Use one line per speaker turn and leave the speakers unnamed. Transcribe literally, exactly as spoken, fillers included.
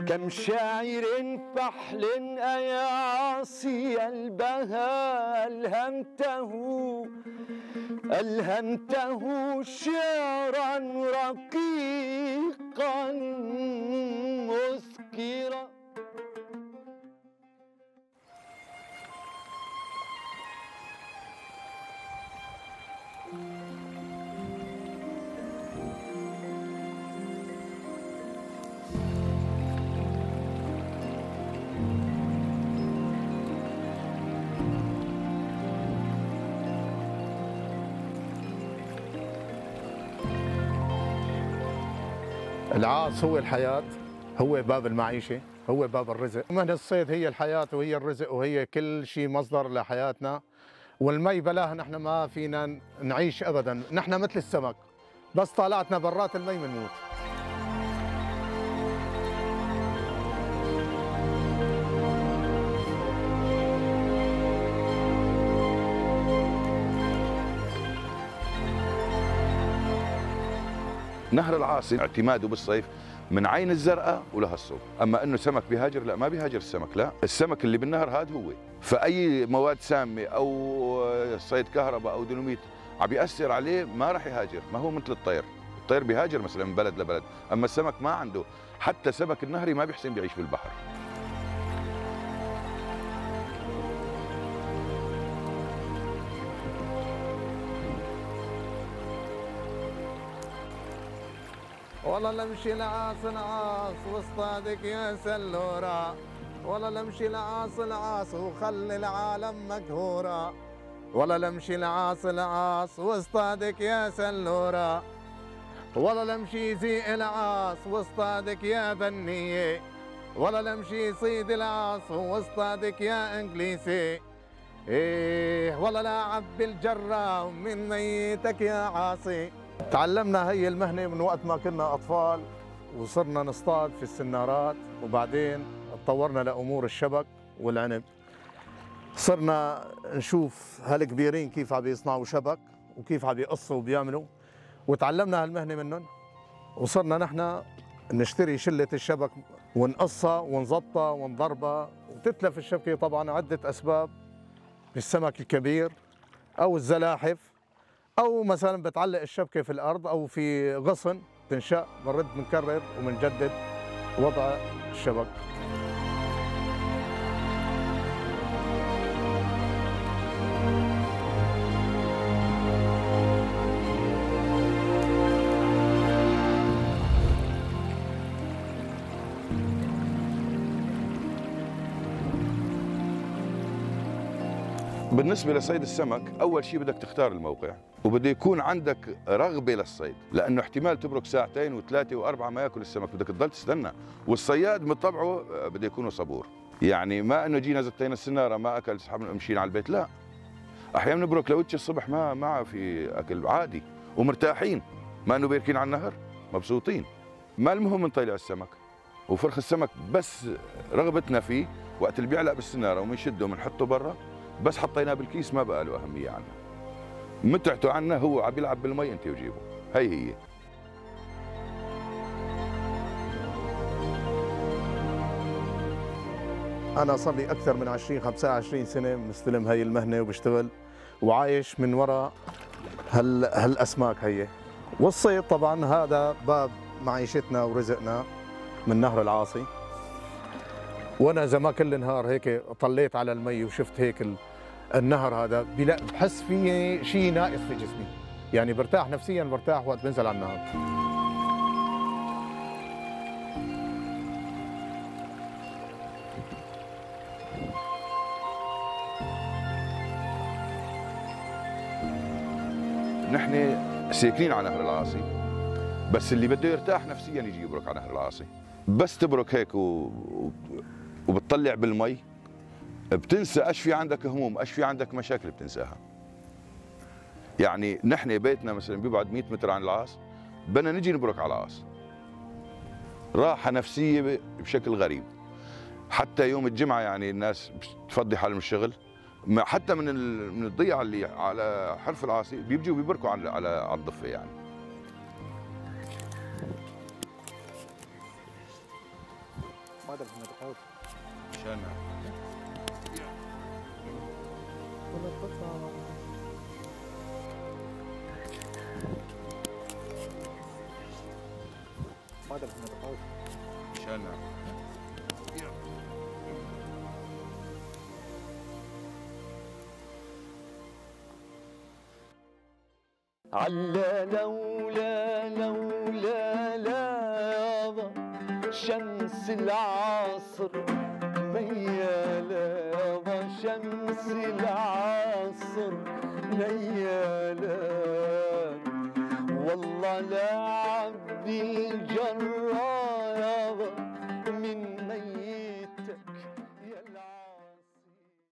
كم شاعر فحل أياصي البهاء ألهمته ألهمته شعرا رقيقا مسكرا.
العاص هو الحياة، هو باب المعيشة، هو باب الرزق. مهنة الصيد هي الحياة وهي الرزق وهي كل شيء مصدر لحياتنا، والمي بلاها نحن ما فينا نعيش أبدا، نحن مثل السمك بس طالعتنا برات المي بنموت.
نهر العاصي اعتماده بالصيف من عين الزرقاء ولها الصوب، اما انه سمك بيهاجر لا، ما بيهاجر السمك، لا، السمك اللي بالنهر هذا هو. فاي مواد سامه او صيد كهرباء او ديناميت عم بيأثر عليه ما راح يهاجر، ما هو مثل الطير، الطير بيهاجر مثلا من بلد لبلد، اما السمك ما عنده، حتى سمك النهري ما بيحسن بيعيش في البحر.
والله لمشي العاص العاص واصطادك يا سلورة، والله لمشي العاص العاص وخلي العالم مقهورة، والله لمشي العاص العاص واصطادك يا سلورة، والله لمشي زي العاص واصطادك يا بنية، والله لمشي صيد العاص واصطادك يا انجليزي. ايه والله لا عبي الجرة من ميتك يا عاصي. تعلمنا هي المهنة من وقت ما كنا أطفال وصرنا نصطاد في السنارات، وبعدين تطورنا لأمور الشبك والعنب. صرنا نشوف هالكبيرين كيف عم يصنعوا شبك وكيف عم يقصوا وبيعملوا، وتعلمنا هالمهنة منهم، وصرنا نحن نشتري شلة الشبك ونقصها ونضبطها ونضربها. وتتلف الشبكة طبعا عدة أسباب، بالسمك الكبير أو الزلاحف، أو مثلا بتعلق الشبكة في الأرض أو في غصن تنشأ، بنرد بنكرر وبنجدد وضع الشبك.
بالنسبة لصيد السمك أول شيء بدك تختار الموقع، وبده يكون عندك رغبة للصيد، لأنه احتمال تبرك ساعتين وثلاثة وأربعة ما ياكل السمك، بدك تضل تستنى، والصياد من طبعه بده يكون صبور، يعني ما إنه جينا زتينا السنارة ما أكل سحبنا مشينا على البيت، لا، أحيانا نبرك لوجه الصبح ما ما في أكل عادي ومرتاحين، ما إنه بيركين على النهر مبسوطين. ما المهم نطيلع السمك وفرخ السمك، بس رغبتنا فيه وقت اللي بيعلق بالسنارة ومنشده ومنحطه برا، بس حطيناه بالكيس ما بقى له أهمية عنا. متعته عنا هو عم يلعب بالمي أنت وجيبه، هي هي.
أنا صار لي أكثر من عشرين خمسة وعشرين سنة مستلم هي المهنة وبشتغل وعايش من وراء هال هالأسماك هي. والصيد طبعا هذا باب معيشتنا ورزقنا من نهر العاصي. وانا اذا ما كل نهار هيك طليت على المي وشفت هيك النهر هذا بحس في شيء ناقص في جسمي، يعني برتاح نفسيا، برتاح وقت بنزل على النهر.
نحن ساكنين على نهر العاصي، بس اللي بده يرتاح نفسيا يجي يبرك على نهر العاصي. بس تبرك هيك و... وبتطلع بالمي بتنسى ايش في عندك هموم، ايش في عندك مشاكل بتنساها. يعني نحن بيتنا مثلا بيبعد مئة متر عن العاص، بدنا نجي نبرك على العاص. راحة نفسية بشكل غريب. حتى يوم الجمعة يعني الناس بتفضي حالهم من الشغل، حتى من من الضيعة اللي على حرف العاصي بيجوا بيبركوا على على على الضفة يعني.
هذا محمد الحوت
مشان
هذا محمد الحوت
مشان
علا لولا لولا لا شمس العصر ميالة يابا شمس العصر ميالة والله لعبد الجرار